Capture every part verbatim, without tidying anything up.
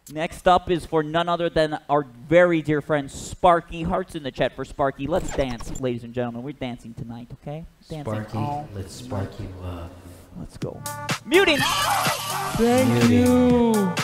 Next up is for none other than our very dear friend Sparky. Hearts in the chat for Sparky. Let's dance, ladies and gentlemen. We're dancing tonight, okay? Dancing Sparky, all let's spark you up. Let's go. Muting! Thank Muting. you.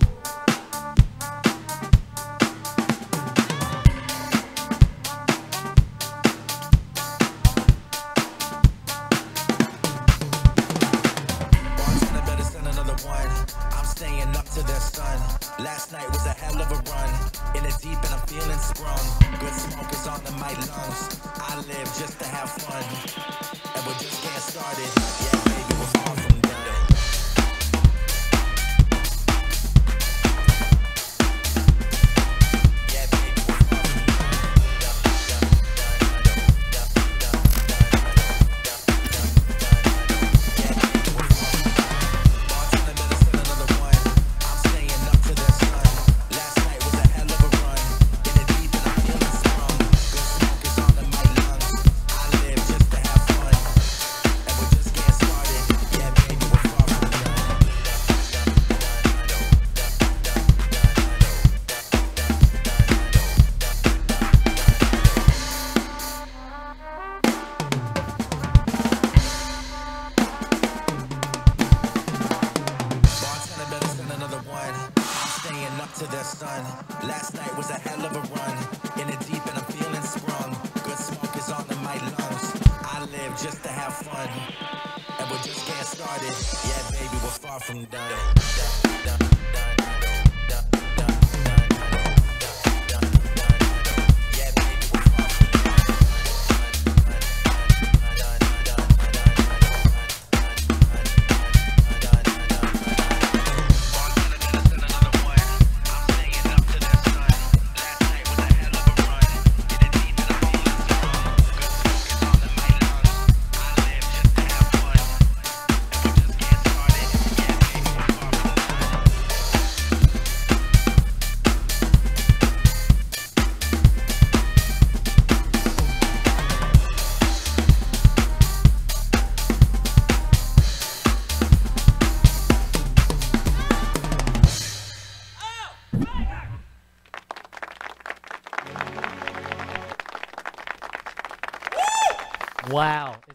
Last night was a hell of a run. In the deep and I'm feeling sprung. Good smoke is on in my lungs. I live just to have fun. And we just getting started. Yeah, baby, we're far from done. To the sun. Last night was a hell of a run. In the deep and I'm feeling sprung. Good smoke is on in my lungs. I live just to have fun. And we're just getting started. Yeah, baby, we're far from done. Done, done, done. Wow.